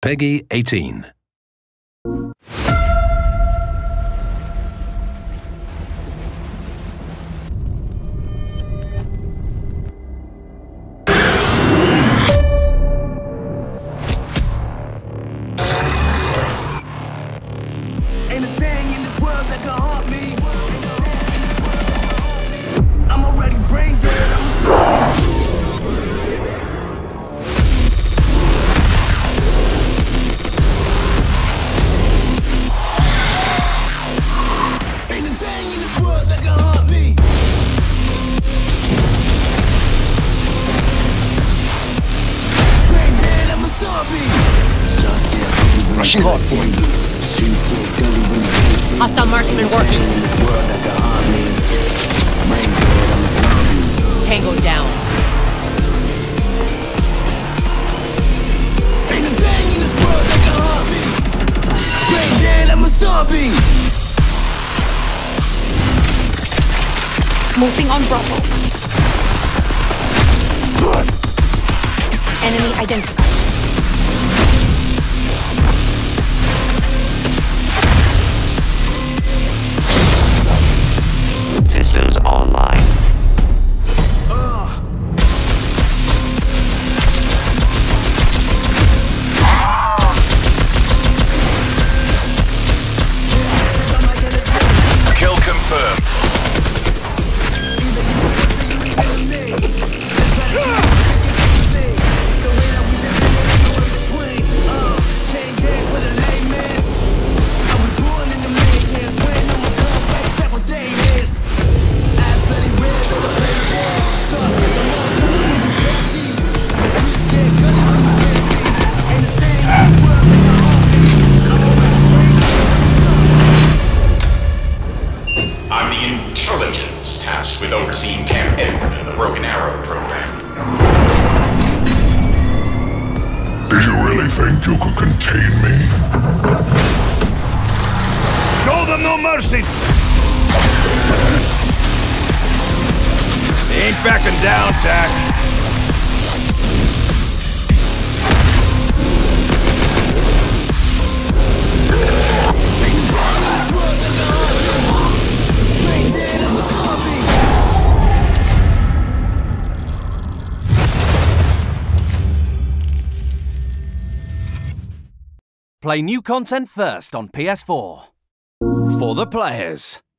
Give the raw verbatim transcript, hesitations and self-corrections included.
Peggy eighteen. Ain't a thing in this world that can haunt me. I'm already brain dead. I'm Ain't a thing in this world that can haunt me. Brain dead, I'm a zombie. Rushing hard for you. Hostile marksman working. Tango down. Ain't a thing in this world that can haunt me. Brain dead, I'm a zombie. Moving on Bravo. Enemy identified. Systems online. Kill confirmed. I'm the intelligence tasked with overseeing Camp Edward and the Broken Arrow program. Did you really think you could contain me? Show them no mercy! They ain't backing down, Zach. Play new content first on P S four. For the players.